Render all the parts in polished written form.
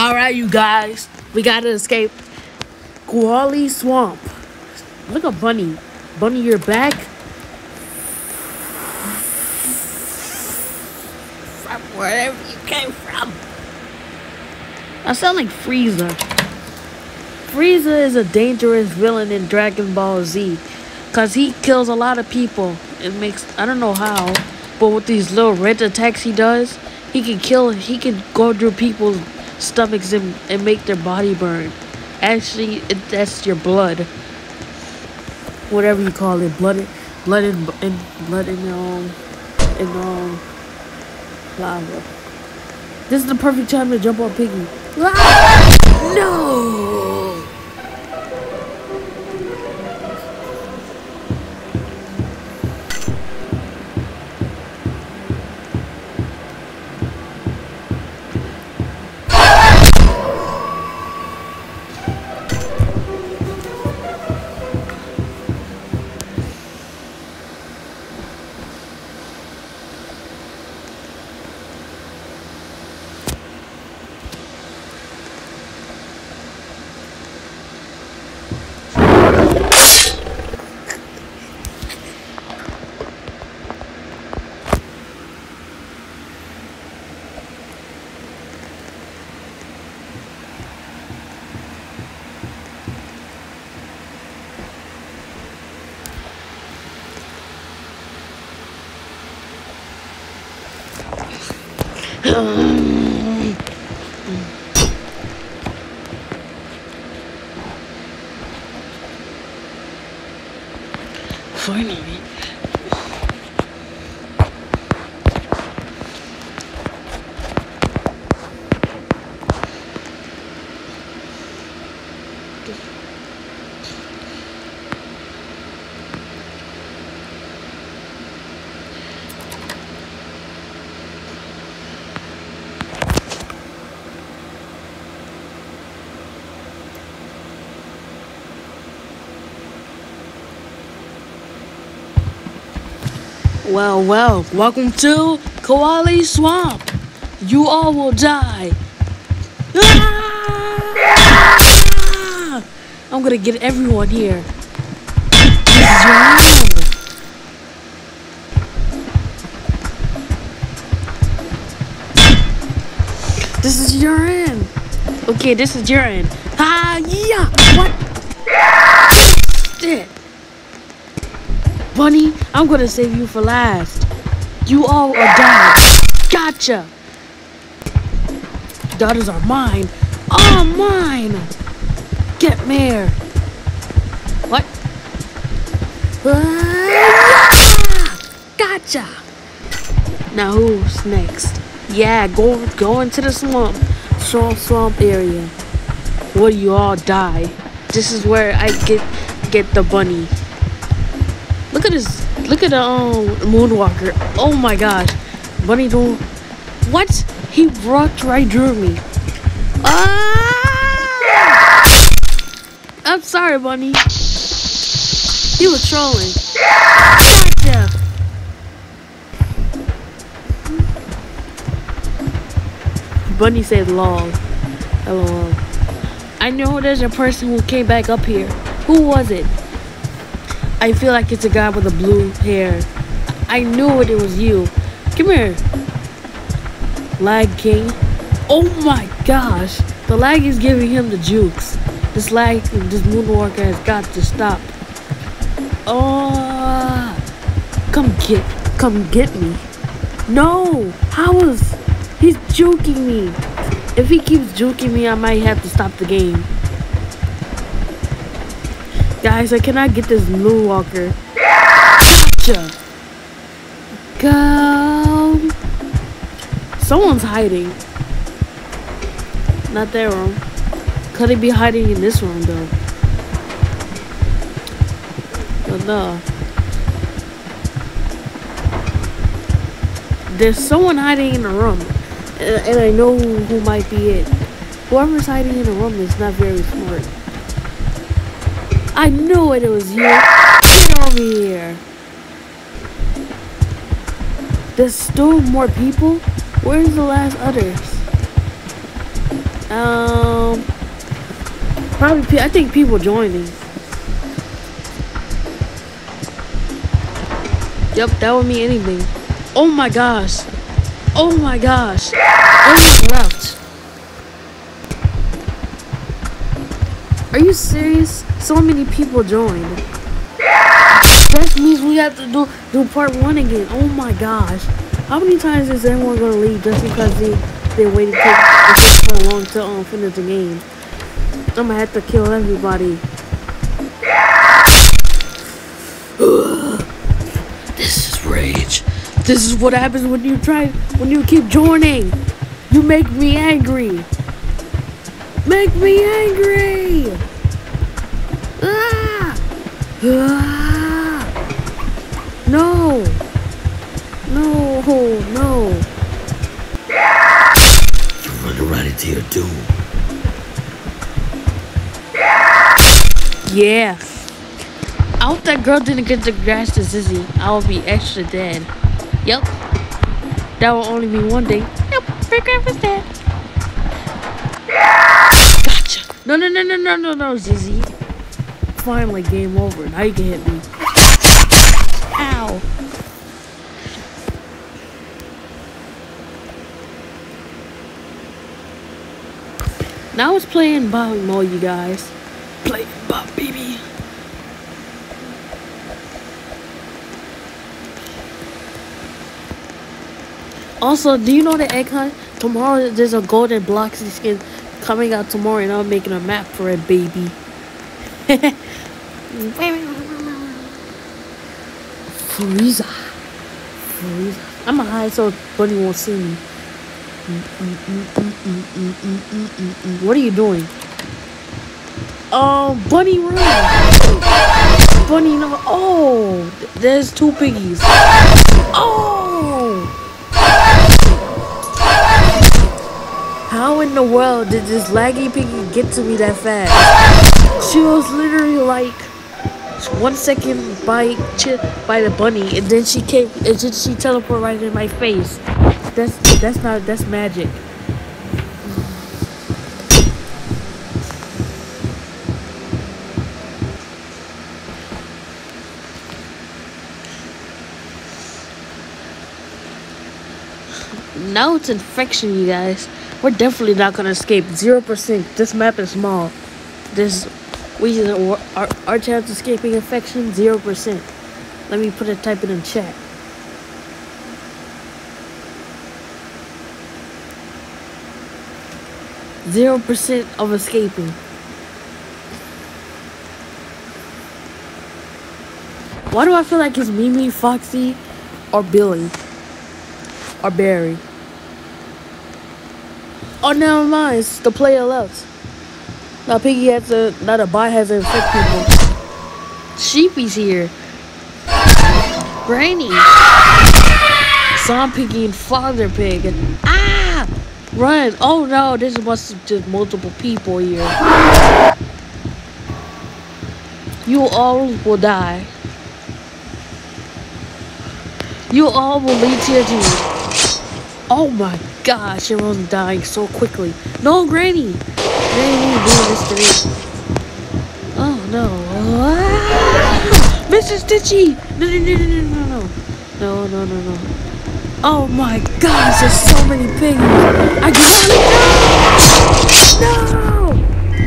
Alright, you guys. We gotta escape Koali Swamp. Look at Bunny. Bunny, you're back? From wherever you came from. I sound like Frieza. Frieza is a dangerous villain in Dragon Ball Z. Cause he kills a lot of people. It makes, I don't know how, but with these little red attacks he does, he can go through people's stomachs and make their body burn. Actually, that's your blood. Whatever you call it, blood and lava. This is the perfect time to jump on Piggy. Ah! No! Finally. Well, welcome to Koali Swamp. You all will die. Ah! I'm gonna get everyone here. This is your end. Okay, this is your end. Ah, yeah. What? Shit. Bunny, I'm gonna save you for last. You all are dead. Gotcha. Daughters are mine. Oh, mine. Get me. What? Gotcha. Now who's next? Yeah, go into the swamp area. Where you all die. This is where I get the bunny. Look at this. Look at the Moonwalker. Oh my gosh. Bunny don't. What? He walked right through me. Ah! I'm sorry, Bunny. He was trolling. Gotcha. Bunny said lol. LOL. I know there's a person who came back up here. Who was it? I feel like it's a guy with the blue hair. I knew it was you. Come here. Lag King. Oh my gosh. The lag is giving him the jukes. This Moonwalker has got to stop. Oh, come get me. No, he's juking me. If he keeps juking me, I might have to stop the game. Guys, I cannot get this Moonwalker. Gotcha. Go. Someone's hiding. Not that room. Could he be hiding in this room though? But no. There's someone hiding in the room, and I know who might be it. Whoever's hiding in the room is not very smart. I knew it was you. Get over here. There's still more people? Where's the last others? Probably. I think people joining. Yep, that would mean anything. Oh my gosh. Oh my gosh. Everyone left. Are you serious? So many people joined. That means we have to do part 1 again. Oh my gosh. How many times is everyone gonna leave just because they waited so long to finish the game? I'm gonna have to kill everybody. This is rage. This is what happens when you keep joining. You make me angry. Make me angry. Ah! Ah! No. No, no. You run right into your doom. Yeah. I hope that girl didn't get the grass to Zizzy. I will be extra dead. Yep. That will only be one thing. Yep. Her grandpa's dead. Gotcha. No, Zizzy. Finally, game over. Now you can hit me. Ow. Now it's playing Bob mode, you guys. Playing Bob, baby. Also, do you know the egg hunt? Tomorrow there's a golden Bloxy skin coming out tomorrow, and I'm making a map for it, baby. Frieza. I'm gonna hide so Bunny won't see me. What are you doing? Bunny run. Bunny no. Oh, there's 2 piggies. Oh. How in the world did this laggy piggy get to me that fast? She was literally like 1 second by the bunny, and then she teleported right in my face. That's magic. Now it's infection, you guys. We're definitely not gonna escape. 0%. This map is small. Our chance of escaping infection 0%. Let me type it in chat. %0 of escaping. Why do I feel like it's Mimi, Foxy, or Billy, or Barry? Oh, never mind. It's the player left. Now Piggy now the bot has to infect people. Sheepy's here. Granny. Son Piggy and Father Pig. Ah! Run. Oh no, this must have just multiple people here. You all will die. You all will lead to your doom. Oh my gosh, everyone's dying so quickly. No, Granny! Granny ain't doing this to me. Oh no. Ah! Mr. Stitchy! No. Oh my gosh, there's so many pigs. I just no!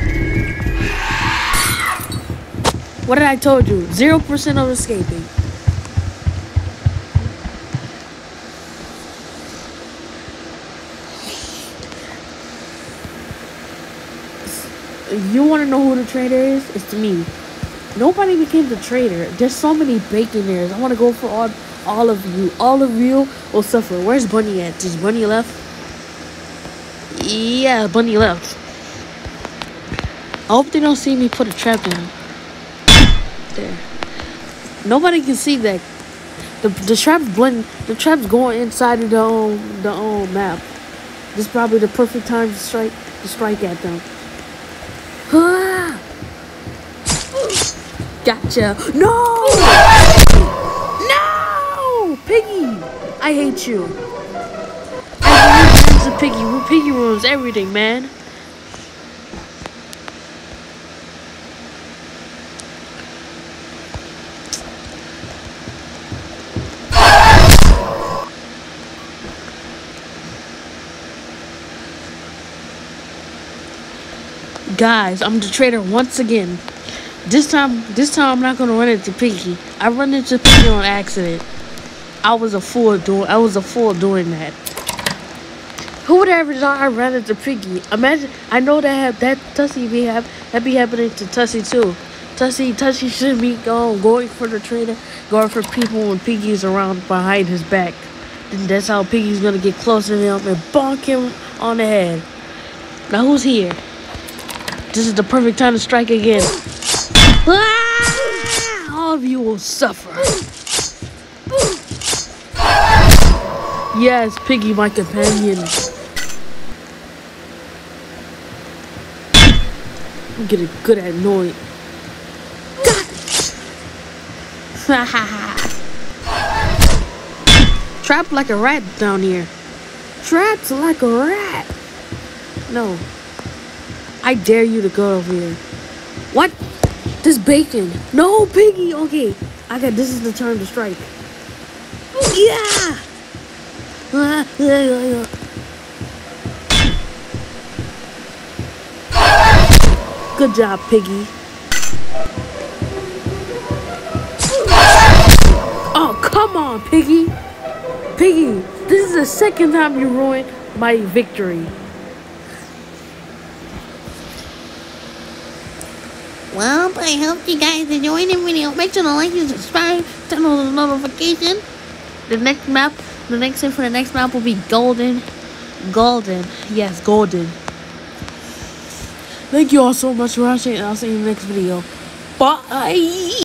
What did I told you? 0% of escaping. You want to know who the traitor is? It's me. Nobody became the traitor. There's so many baconaires. I want to go for all of you. All of you will suffer. Where's Bunny at? Is Bunny left? Yeah, Bunny left. I hope they don't see me put a trap in. There. Nobody can see that. The trap's blend. The trap's going inside of the own map. This is probably the perfect time to strike at them. Ah! Gotcha. No! No! Piggy! I hate you. I hate you, Piggy. Piggy ruins everything, man. Guys, I'm the traitor once again. This time I'm not gonna run into Piggy. I run into Piggy on accident. I was a fool doing that. Who would ever thought I ran into Piggy? Imagine, I know that Tussie be happening to Tussie too. Tussie should be going for the traitor, going for people when Piggy's around behind his back. And that's how Piggy's gonna get close to him and bonk him on the head. Now who's here? This is the perfect time to strike again. Ah! All of you will suffer. Yes, Piggy, my companion. I'm getting good at annoying. Trapped like a rat down here. Trapped like a rat. No. I dare you to go over here. What? This bacon. No, Piggy. Okay. This is the turn to strike. Yeah. Good job, Piggy. Oh, come on, Piggy. Piggy, this is the second time you ruined my victory. Well, I hope you guys enjoyed the video. Make sure to like and subscribe, turn on the notification. The next thing for the next map will be golden. Yes, golden. Thank you all so much for watching, and I'll see you in the next video. Bye.